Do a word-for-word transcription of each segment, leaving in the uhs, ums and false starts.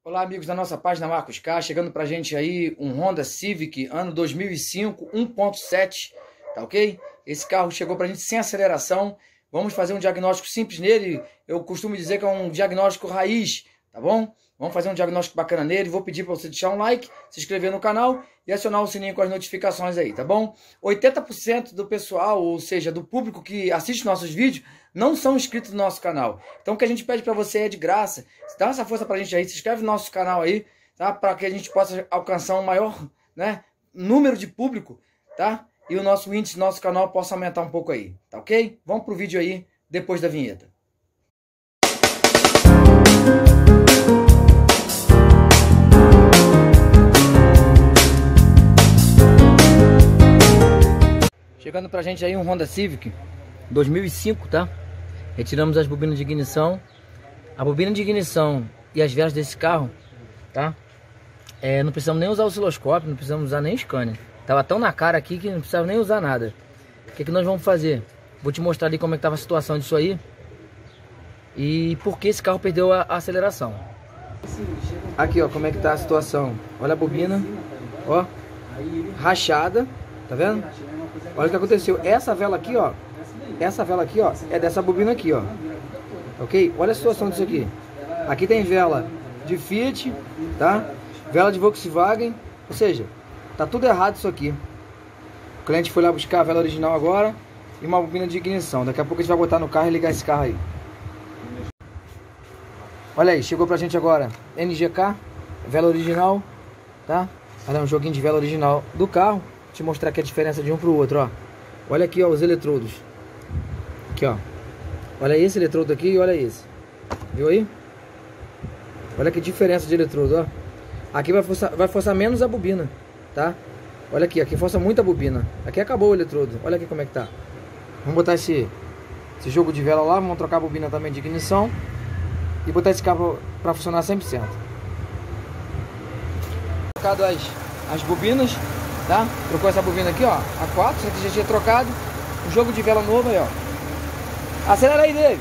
Olá, amigos da nossa página Marcos K, chegando pra gente aí um Honda Civic ano dois mil e cinco um ponto sete, tá ok? Esse carro chegou pra gente sem aceleração. Vamos fazer um diagnóstico simples nele. Eu costumo dizer que é um diagnóstico raiz, tá bom? Vamos fazer um diagnóstico bacana nele. Vou pedir para você deixar um like, se inscrever no canal e acionar o sininho com as notificações aí, tá bom? oitenta por cento do pessoal, ou seja, do público que assiste nossos vídeos, não são inscritos no nosso canal. Então o que a gente pede para você é de graça. Dá essa força pra gente aí, se inscreve no nosso canal aí, tá? Para que a gente possa alcançar um maior, né, número de público, tá? E o nosso índice do nosso canal possa aumentar um pouco aí, tá ok? Vamos pro vídeo aí, depois da vinheta. Chegando pra gente aí um Honda Civic dois mil e cinco, tá? Retiramos as bobinas de ignição. A bobina de ignição e as velas desse carro, tá? É, não precisamos nem usar o osciloscópio, não precisamos usar nem scanner. Tava tão na cara aqui que não precisava nem usar nada. O que, que nós vamos fazer? Vou te mostrar ali como é que tava a situação disso aí e por que esse carro perdeu a, a aceleração. Aqui, ó, como é que tá a situação. Olha a bobina, ó, rachada, tá vendo? Olha o que aconteceu. Essa vela aqui, ó, essa vela aqui, ó, é dessa bobina aqui, ó. Ok? Olha a situação disso aqui. Aqui tem vela de Fiat, tá? Vela de Volkswagen, ou seja, tá tudo errado isso aqui. O cliente foi lá buscar a vela original agora e uma bobina de ignição. Daqui a pouco a gente vai botar no carro e ligar esse carro aí. Olha aí, chegou pra gente agora N G K, vela original, tá? Olha, um joguinho de vela original do carro. Vou te mostrar aqui a diferença de um pro outro, ó. Olha aqui, ó, os eletrodos. Aqui, ó. Olha esse eletrodo aqui e olha esse. Viu aí? Olha que diferença de eletrodo, ó. Aqui vai forçar, vai forçar menos a bobina, tá? Olha aqui, aqui força muito a bobina. Aqui acabou o eletrodo. Olha aqui como é que tá. Vamos botar esse, esse jogo de vela lá. Vamos trocar a bobina também de ignição e botar esse carro para funcionar cem por cento. Trocado as, as bobinas, tá? Trocou essa bobina aqui, ó, a quatro, essa aqui já tinha trocado. O jogo de vela novo aí, ó. Acelera aí, dele.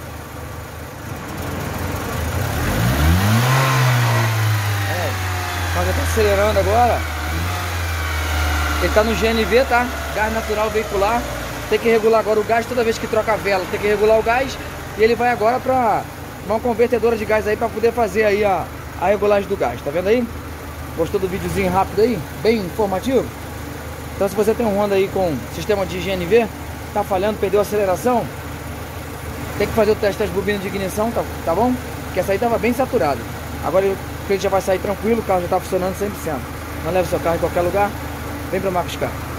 É, mas já tá acelerando agora. Ele tá no G N V, tá? Gás natural veicular. Tem que regular agora o gás toda vez que troca a vela. Tem que regular o gás. E ele vai agora pra uma convertedora de gás aí pra poder fazer aí a, a regulagem do gás. Tá vendo aí? Gostou do videozinho rápido aí? Bem informativo? Então se você tem um Honda aí com sistema de G N V, tá falhando, perdeu a aceleração, tem que fazer o teste das bobinas de ignição, tá, tá bom? Porque essa aí tava bem saturada. Agora o cliente já vai sair tranquilo, o carro já tá funcionando cem por cento. Não leve seu carro em qualquer lugar, vem para Marcos K.